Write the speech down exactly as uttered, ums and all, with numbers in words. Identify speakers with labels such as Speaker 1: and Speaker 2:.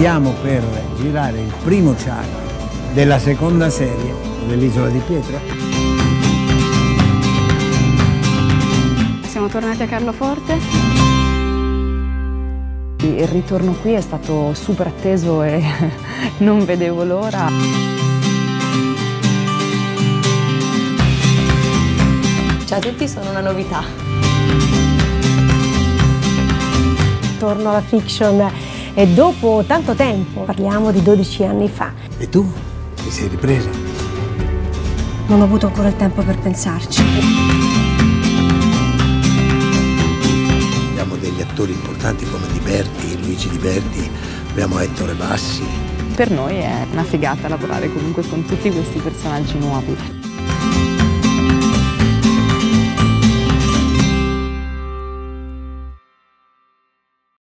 Speaker 1: Stiamo per girare il primo ciao della seconda serie dell'Isola di Pietra.
Speaker 2: Siamo tornati a Carloforte.
Speaker 3: Il ritorno qui è stato super atteso e non vedevo l'ora.
Speaker 4: Ciao a tutti, sono una novità.
Speaker 5: Torno alla fiction e dopo tanto tempo, parliamo di dodici anni fa.
Speaker 1: E tu? Ti sei ripresa?
Speaker 5: Non ho avuto ancora il tempo per pensarci.
Speaker 1: Abbiamo degli attori importanti come Di Berti, Luigi Di Berti, abbiamo Ettore Bassi.
Speaker 3: Per noi è una figata lavorare comunque con tutti questi personaggi nuovi.